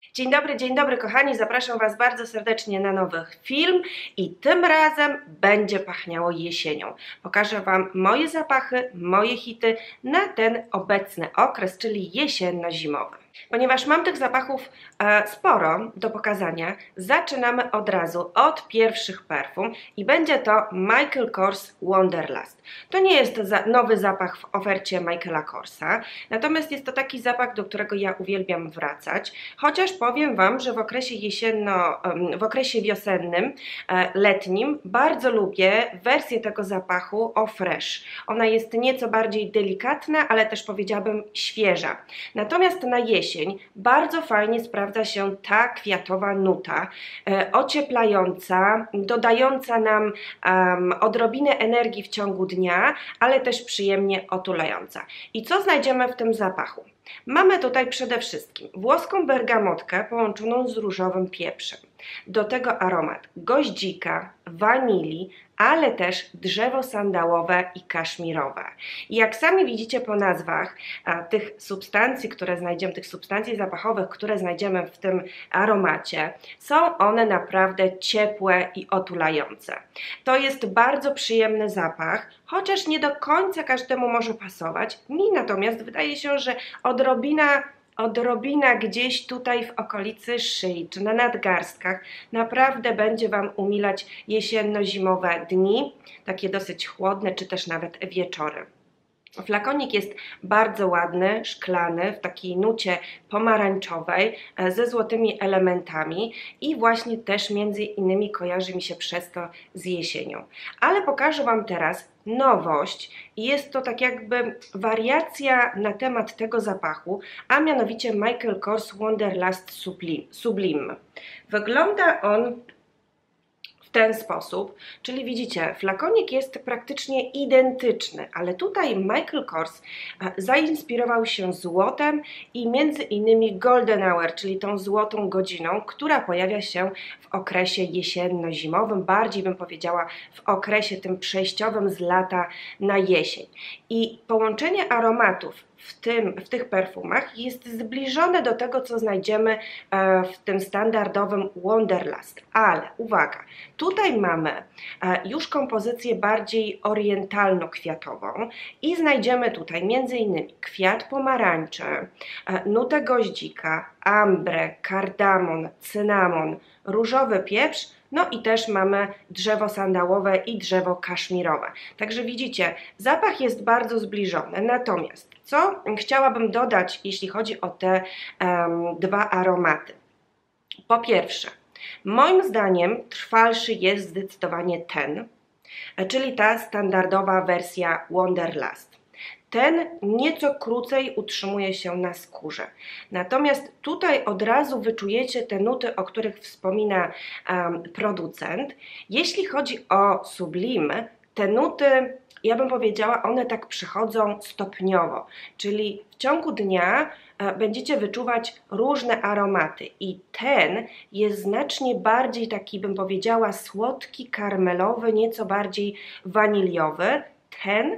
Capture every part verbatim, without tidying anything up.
Dzień dobry, dzień dobry kochani, zapraszam Was bardzo serdecznie na nowy film i tym razem będzie pachniało jesienią. Pokażę Wam moje zapachy, moje hity na ten obecny okres, czyli jesienno-zimowy. Ponieważ mam tych zapachów e, sporo do pokazania, zaczynamy od razu od pierwszych perfum i będzie to Michael Kors Wanderlust. To nie jest za, nowy zapach w ofercie Michaela Korsa, natomiast jest to taki zapach, do którego ja uwielbiam wracać, chociaż powiem Wam, że w okresie jesienno, w okresie wiosennym, e, letnim bardzo lubię wersję tego zapachu Eau Fraiche. Ona jest nieco bardziej delikatna, ale też powiedziałabym świeża. Natomiast na jesień bardzo fajnie sprawdza się ta kwiatowa nuta, e, ocieplająca, dodająca nam um, odrobinę energii w ciągu dnia, ale też przyjemnie otulająca. I co znajdziemy w tym zapachu? Mamy tutaj przede wszystkim włoską bergamotkę połączoną z różowym pieprzem. Do tego aromat goździka, wanilii, ale też drzewo sandałowe i kaszmirowe. I jak sami widzicie po nazwach a, tych substancji, które znajdziemy, tych substancji zapachowych, które znajdziemy w tym aromacie, są one naprawdę ciepłe i otulające. To jest bardzo przyjemny zapach, chociaż nie do końca każdemu może pasować. Mi natomiast wydaje się, że odrobina Odrobina gdzieś tutaj w okolicy szyi czy na nadgarstkach naprawdę będzie Wam umilać jesienno-zimowe dni, takie dosyć chłodne czy też nawet wieczory. Flakonik jest bardzo ładny, szklany, w takiej nucie pomarańczowej, ze złotymi elementami i właśnie też między innymi kojarzy mi się przez to z jesienią. Ale pokażę Wam teraz nowość i jest to tak jakby wariacja na temat tego zapachu, a mianowicie Michael Kors Wanderlust Sublime. Wygląda on w ten sposób, czyli widzicie, flakonik jest praktycznie identyczny, ale tutaj Michael Kors zainspirował się złotem i między innymi golden hour, czyli tą złotą godziną, która pojawia się w okresie jesienno-zimowym, bardziej bym powiedziała w okresie tym przejściowym z lata na jesień. I połączenie aromatów w, tym, w tych perfumach jest zbliżone do tego, co znajdziemy w tym standardowym Wanderlust. Ale uwaga, tutaj mamy już kompozycję bardziej orientalno-kwiatową i znajdziemy tutaj m.in. kwiat pomarańczy, nutę goździka, ambrę, kardamon, cynamon, różowy pieprz, no i też mamy drzewo sandałowe i drzewo kaszmirowe. Także widzicie, zapach jest bardzo zbliżony. Natomiast co chciałabym dodać, jeśli chodzi o te um, dwa aromaty? Po pierwsze, moim zdaniem trwalszy jest zdecydowanie ten, czyli ta standardowa wersja Wanderlust. Ten nieco krócej utrzymuje się na skórze. Natomiast tutaj od razu wyczujecie te nuty, o których wspomina um, producent. Jeśli chodzi o Sublime, te nuty, ja bym powiedziała, one tak przychodzą stopniowo, czyli w ciągu dnia e, będziecie wyczuwać różne aromaty i ten jest znacznie bardziej taki, bym powiedziała, słodki, karmelowy, nieco bardziej waniliowy. Ten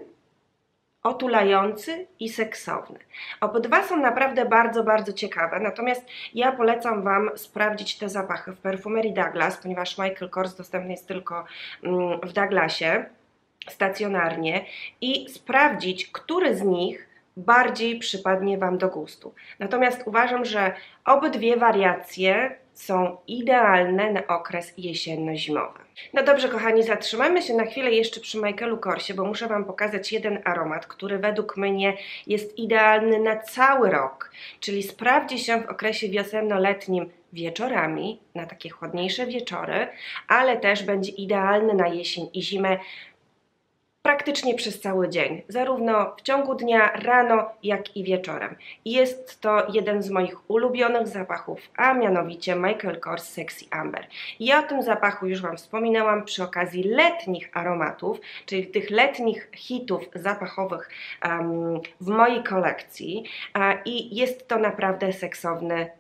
otulający i seksowny. Obydwa są naprawdę bardzo, bardzo ciekawe, natomiast ja polecam Wam sprawdzić te zapachy w perfumerii Douglas, ponieważ Michael Kors dostępny jest tylko w Douglasie, stacjonarnie, i sprawdzić, który z nich bardziej przypadnie Wam do gustu. Natomiast uważam, że obydwie wariacje są idealne na okres jesienno-zimowy. No dobrze kochani, zatrzymajmy się na chwilę jeszcze przy Michaelu Korsie, bo muszę Wam pokazać jeden aromat, który według mnie jest idealny na cały rok, czyli sprawdzi się w okresie wiosenno-letnim wieczorami, na takie chłodniejsze wieczory, ale też będzie idealny na jesień i zimę praktycznie przez cały dzień, zarówno w ciągu dnia, rano, jak i wieczorem. Jest to jeden z moich ulubionych zapachów, a mianowicie Michael Kors Sexy Amber. Ja o tym zapachu już Wam wspominałam przy okazji letnich aromatów, czyli tych letnich hitów zapachowych um, w mojej kolekcji uh, i jest to naprawdę seksowny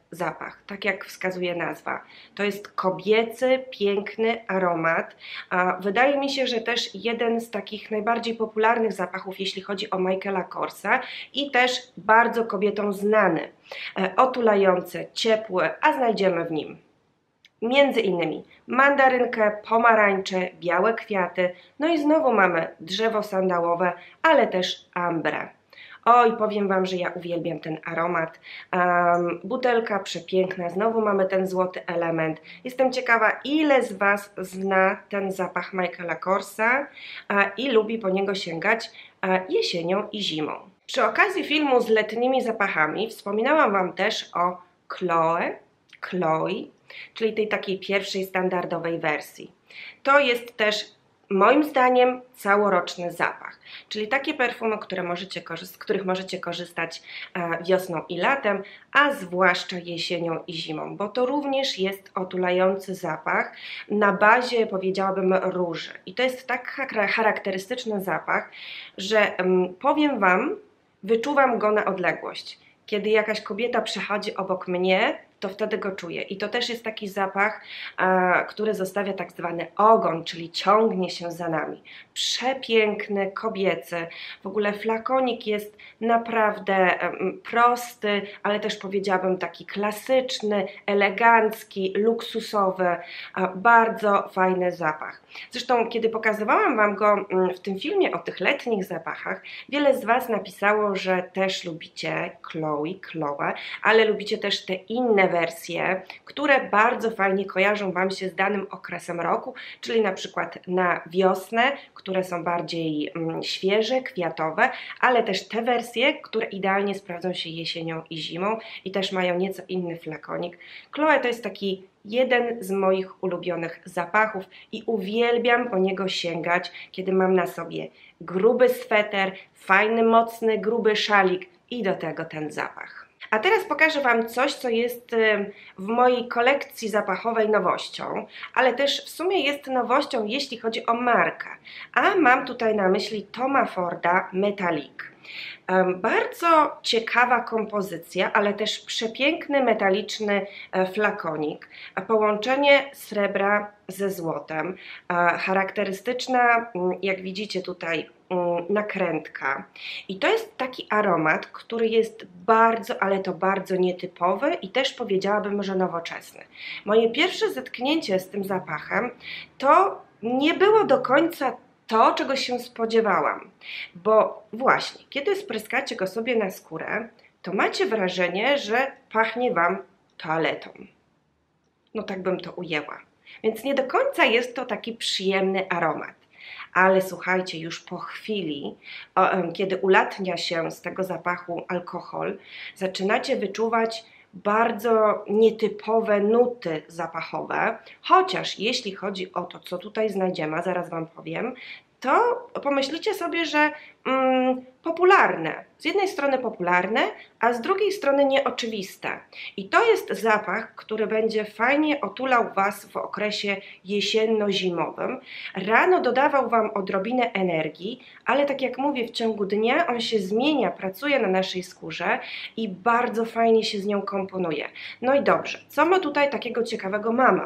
zapach, tak jak wskazuje nazwa. To jest kobiecy, piękny aromat. Wydaje mi się, że też jeden z takich najbardziej popularnych zapachów, jeśli chodzi o Michaela Korsa i też bardzo kobietom znany. Otulający, ciepły, a znajdziemy w nim między innymi mandarynkę, pomarańcze, białe kwiaty, no i znowu mamy drzewo sandałowe, ale też ambrę. Oj, powiem Wam, że ja uwielbiam ten aromat. Um, butelka przepiękna, znowu mamy ten złoty element. Jestem ciekawa, ile z Was zna ten zapach Michaela Korsa a, i lubi po niego sięgać a, jesienią i zimą. Przy okazji filmu z letnimi zapachami wspominałam Wam też o Chloe, Chloe, czyli tej takiej pierwszej standardowej wersji. To jest też moim zdaniem całoroczny zapach, czyli takie perfumy, które możecie z których możecie korzystać wiosną i latem, a zwłaszcza jesienią i zimą, bo to również jest otulający zapach na bazie, powiedziałabym, róży. I to jest tak charakterystyczny zapach, że powiem Wam, wyczuwam go na odległość. Kiedy jakaś kobieta przechodzi obok mnie, to wtedy go czuję. I to też jest taki zapach, a, który zostawia tak zwany ogon, czyli ciągnie się za nami. Przepiękny, kobiecy. W ogóle flakonik jest naprawdę um, prosty, ale też powiedziałabym taki klasyczny, elegancki, luksusowy. A, bardzo fajny zapach. Zresztą, kiedy pokazywałam Wam go um, w tym filmie o tych letnich zapachach, wiele z Was napisało, że też lubicie Chloe, Chloe, ale lubicie też te inne wersje, które bardzo fajnie kojarzą Wam się z danym okresem roku, czyli na przykład na wiosnę, które są bardziej mm, świeże, kwiatowe, ale też te wersje, które idealnie sprawdzą się jesienią i zimą i też mają nieco inny flakonik. Chloe to jest taki jeden z moich ulubionych zapachów i uwielbiam po niego sięgać, kiedy mam na sobie gruby sweter, fajny, mocny, gruby szalik i do tego ten zapach. A teraz pokażę Wam coś, co jest w mojej kolekcji zapachowej nowością, ale też w sumie jest nowością, jeśli chodzi o markę. A mam tutaj na myśli Toma Forda Metallic. Bardzo ciekawa kompozycja, ale też przepiękny metaliczny flakonik. Połączenie srebra ze złotem. Charakterystyczna, jak widzicie tutaj, nakrętka. I to jest taki aromat, który jest bardzo, ale to bardzo nietypowy i też powiedziałabym, że nowoczesny. Moje pierwsze zetknięcie z tym zapachem to nie było do końca to, czego się spodziewałam, bo właśnie, kiedy spryskacie go sobie na skórę, to macie wrażenie, że pachnie Wam toaletą. No tak bym to ujęła. Więc nie do końca jest to taki przyjemny aromat. Ale słuchajcie, już po chwili, o, kiedy ulatnia się z tego zapachu alkohol, zaczynacie wyczuwać bardzo nietypowe nuty zapachowe, chociaż jeśli chodzi o to, co tutaj znajdziemy, zaraz Wam powiem, to pomyślicie sobie, że mm, popularne. Z jednej strony popularne, a z drugiej strony nieoczywiste. I to jest zapach, który będzie fajnie otulał Was w okresie jesienno-zimowym. Rano dodawał Wam odrobinę energii, ale tak jak mówię, w ciągu dnia on się zmienia, pracuje na naszej skórze i bardzo fajnie się z nią komponuje. No i dobrze, co my tutaj takiego ciekawego mamy?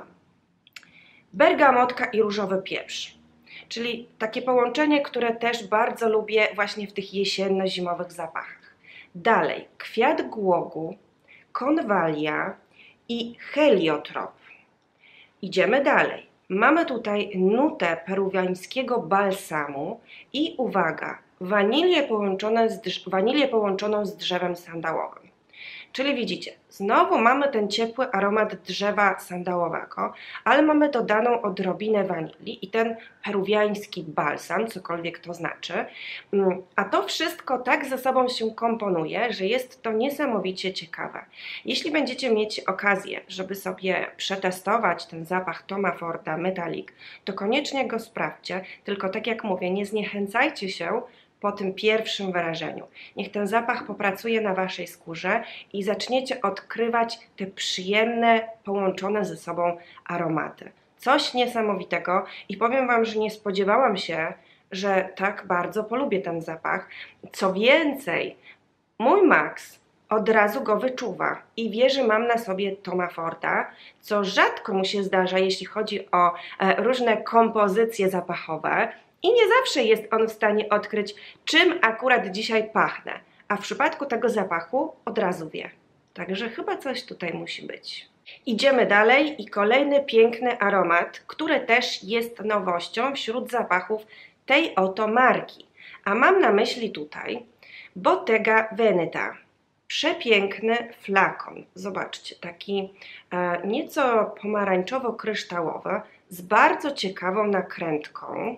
Bergamotka i różowy pieprz. Czyli takie połączenie, które też bardzo lubię właśnie w tych jesienno-zimowych zapachach. Dalej, kwiat głogu, konwalia i heliotrop. Idziemy dalej. Mamy tutaj nutę peruwiańskiego balsamu i uwaga, wanilię, połączone z wanilię połączoną z drzewem sandałowym. Czyli widzicie, znowu mamy ten ciepły aromat drzewa sandałowego, ale mamy dodaną odrobinę wanilii i ten peruwiański balsam, cokolwiek to znaczy. A to wszystko tak ze sobą się komponuje, że jest to niesamowicie ciekawe. Jeśli będziecie mieć okazję, żeby sobie przetestować ten zapach Toma Forda Metallic, to koniecznie go sprawdźcie, tylko tak jak mówię, nie zniechęcajcie się po tym pierwszym wrażeniu. Niech ten zapach popracuje na Waszej skórze i zaczniecie odkrywać te przyjemne, połączone ze sobą aromaty. Coś niesamowitego i powiem Wam, że nie spodziewałam się, że tak bardzo polubię ten zapach. Co więcej, mój Max od razu go wyczuwa i wie, że mam na sobie Toma Forda, co rzadko mu się zdarza, jeśli chodzi o różne kompozycje zapachowe i nie zawsze jest on w stanie odkryć, czym akurat dzisiaj pachnę, a w przypadku tego zapachu od razu wie. Także chyba coś tutaj musi być. Idziemy dalej i kolejny piękny aromat, który też jest nowością wśród zapachów tej oto marki. A mam na myśli tutaj Bottega Veneta. Przepiękny flakon. Zobaczcie, taki e, nieco pomarańczowo-kryształowy z bardzo ciekawą nakrętką.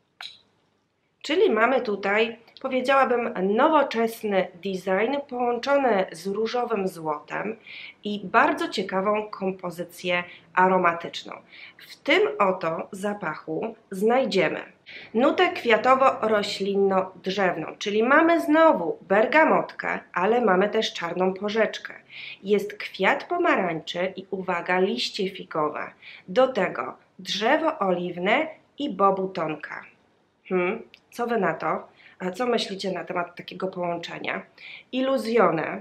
Czyli mamy tutaj, powiedziałabym, nowoczesny design połączony z różowym złotem i bardzo ciekawą kompozycję aromatyczną. W tym oto zapachu znajdziemy nutę kwiatowo-roślinno-drzewną, czyli mamy znowu bergamotkę, ale mamy też czarną porzeczkę. Jest kwiat pomarańczy i uwaga, liście figowe. Do tego drzewo oliwne i bobutonka. Hmm, co wy na to? A co myślicie na temat takiego połączenia? Illusione,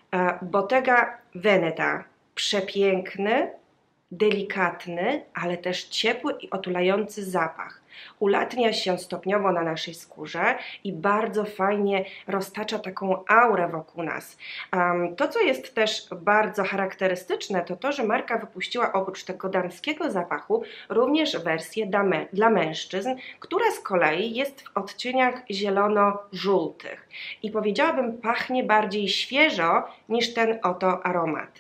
Bottega Veneta, przepiękny, delikatny, ale też ciepły i otulający zapach. Ulatnia się stopniowo na naszej skórze i bardzo fajnie roztacza taką aurę wokół nas. Um, to, co jest też bardzo charakterystyczne, to to, że marka wypuściła oprócz tego damskiego zapachu również wersję dame, dla mężczyzn, która z kolei jest w odcieniach zielono-żółtych. I powiedziałabym, pachnie bardziej świeżo niż ten oto aromat.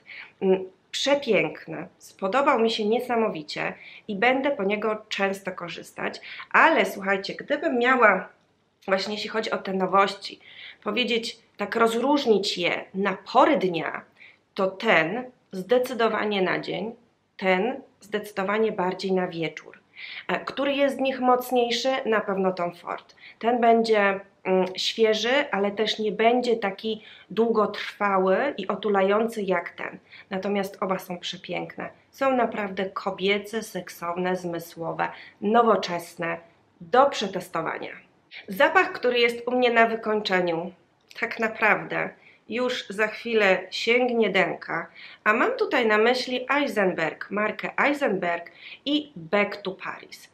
Przepiękny, spodobał mi się niesamowicie i będę po niego często korzystać, ale słuchajcie, gdybym miała, właśnie jeśli chodzi o te nowości, powiedzieć, tak rozróżnić je na pory dnia, to ten zdecydowanie na dzień, ten zdecydowanie bardziej na wieczór. Który jest z nich mocniejszy? Na pewno Tom Ford. Ten będzie mm, świeży, ale też nie będzie taki długotrwały i otulający jak ten. Natomiast oba są przepiękne. Są naprawdę kobiece, seksowne, zmysłowe, nowoczesne, do przetestowania. Zapach, który jest u mnie na wykończeniu, tak naprawdę już za chwilę sięgnie dęka, a mam tutaj na myśli Eisenberg, markę Eisenberg i Back to Paris.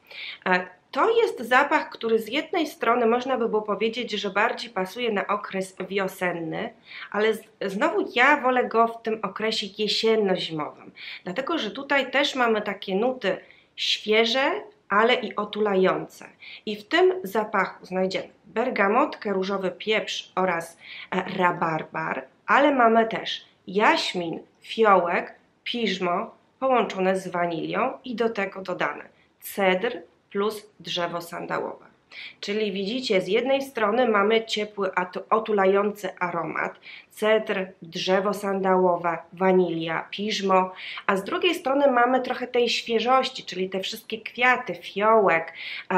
To jest zapach, który z jednej strony można by było powiedzieć, że bardziej pasuje na okres wiosenny, ale znowu ja wolę go w tym okresie jesienno-zimowym, dlatego że tutaj też mamy takie nuty świeże, ale i otulające. I w tym zapachu znajdziemy bergamotkę, różowy pieprz oraz rabarbar, ale mamy też jaśmin, fiołek, piżmo połączone z wanilią i do tego dodane cedr plus drzewo sandałowe. Czyli widzicie, z jednej strony mamy ciepły, otulający aromat, cedr, drzewo sandałowe, wanilia, piżmo, a z drugiej strony mamy trochę tej świeżości, czyli te wszystkie kwiaty, fiołek,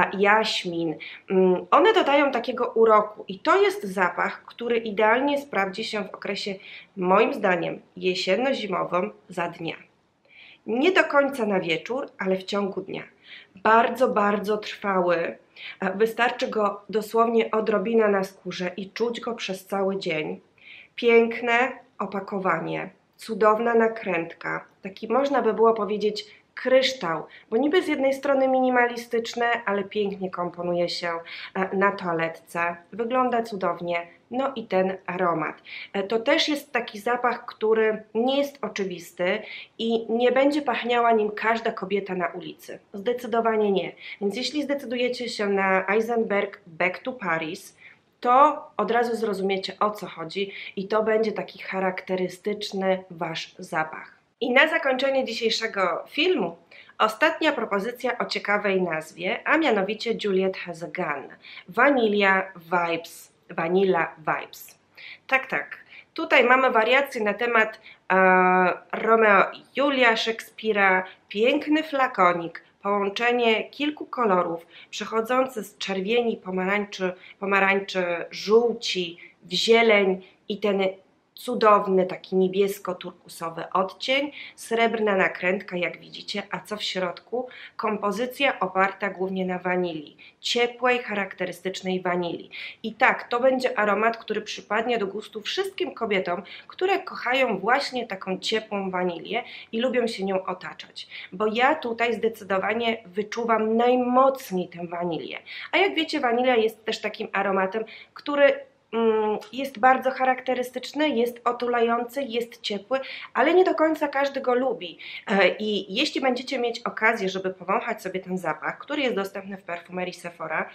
jaśmin. One dodają takiego uroku i to jest zapach, który idealnie sprawdzi się w okresie, moim zdaniem, jesienno-zimowym za dnia. Nie do końca na wieczór, ale w ciągu dnia. Bardzo, bardzo trwały. Wystarczy go dosłownie odrobina na skórze i czuć go przez cały dzień. Piękne opakowanie, cudowna nakrętka, taki można by było powiedzieć kryształ, bo niby z jednej strony minimalistyczne, ale pięknie komponuje się na toaletce, wygląda cudownie, no i ten aromat. To też jest taki zapach, który nie jest oczywisty i nie będzie pachniała nim każda kobieta na ulicy. Zdecydowanie nie. Więc jeśli zdecydujecie się na Eisenberg Back to Paris, to od razu zrozumiecie, o co chodzi i to będzie taki charakterystyczny wasz zapach. I na zakończenie dzisiejszego filmu ostatnia propozycja o ciekawej nazwie, a mianowicie Juliet Has a Gun. Vanilla Vibes. Vanilla Vibes. Tak, tak. Tutaj mamy wariacje na temat e, Romeo i Julia Szekspira, piękny flakonik, połączenie kilku kolorów przechodzący z czerwieni, pomarańczy, pomarańczy, żółci w zieleń i ten cudowny, taki niebiesko-turkusowy odcień, srebrna nakrętka, jak widzicie, a co w środku? Kompozycja oparta głównie na wanilii, ciepłej, charakterystycznej wanilii. I tak, to będzie aromat, który przypadnie do gustu wszystkim kobietom, które kochają właśnie taką ciepłą wanilię i lubią się nią otaczać. Bo ja tutaj zdecydowanie wyczuwam najmocniej tę wanilię. A jak wiecie, wanilia jest też takim aromatem, który jest bardzo charakterystyczny, jest otulający, jest ciepły, ale nie do końca każdy go lubi. I jeśli będziecie mieć okazję, żeby powąchać sobie ten zapach, który jest dostępny w perfumerii Sephora,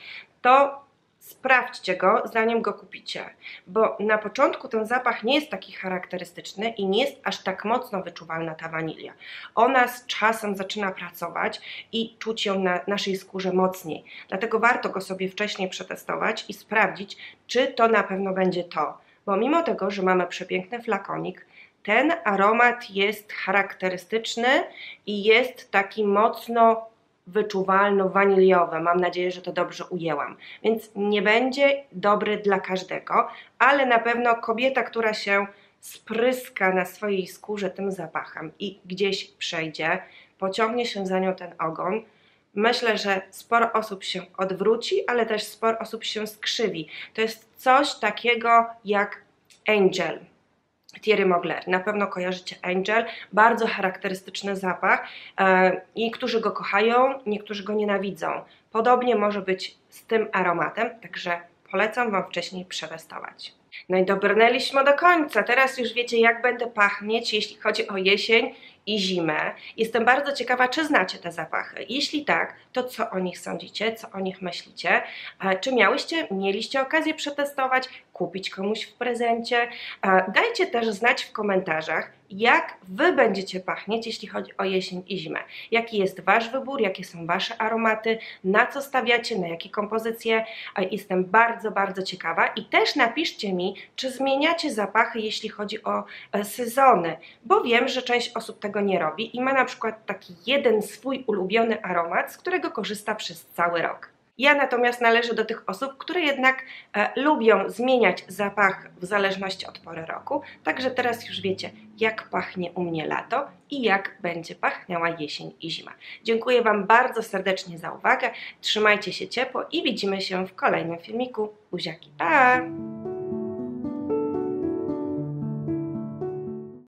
to sprawdźcie go, zanim go kupicie, bo na początku ten zapach nie jest taki charakterystyczny i nie jest aż tak mocno wyczuwalna ta wanilia. Ona z czasem zaczyna pracować i czuć ją na naszej skórze mocniej. Dlatego warto go sobie wcześniej przetestować i sprawdzić, czy to na pewno będzie to. Bo mimo tego, że mamy przepiękny flakonik, ten aromat jest charakterystyczny i jest taki mocno wyczuwalno-waniliowe. Mam nadzieję, że to dobrze ujęłam. Więc nie będzie dobry dla każdego, ale na pewno kobieta, która się spryska na swojej skórze tym zapachem i gdzieś przejdzie, pociągnie się za nią ten ogon, myślę, że sporo osób się odwróci, ale też sporo osób się skrzywi. To jest coś takiego jak Angel. Thierry Mugler. Na pewno kojarzycie Angel, bardzo charakterystyczny zapach. Niektórzy go kochają, niektórzy go nienawidzą. Podobnie może być z tym aromatem, także polecam Wam wcześniej przetestować. No i dobrnęliśmy do końca. Teraz już wiecie, jak będę pachnieć, jeśli chodzi o jesień i zimę. Jestem bardzo ciekawa, czy znacie te zapachy. Jeśli tak, to co o nich sądzicie, co o nich myślicie? Czy miałyście, mieliście okazję przetestować, kupić komuś w prezencie? Dajcie też znać w komentarzach, jak Wy będziecie pachnieć, jeśli chodzi o jesień i zimę. Jaki jest Wasz wybór, jakie są Wasze aromaty, na co stawiacie, na jakie kompozycje. Jestem bardzo, bardzo ciekawa i też napiszcie mi, czy zmieniacie zapachy, jeśli chodzi o sezony, bo wiem, że część osób tego nie robi i ma na przykład taki jeden swój ulubiony aromat, z którego korzysta przez cały rok. Ja natomiast należę do tych osób, które jednak e, lubią zmieniać zapach w zależności od pory roku, także teraz już wiecie, jak pachnie u mnie lato i jak będzie pachniała jesień i zima. Dziękuję Wam bardzo serdecznie za uwagę, trzymajcie się ciepło i widzimy się w kolejnym filmiku. Buziaki, pa!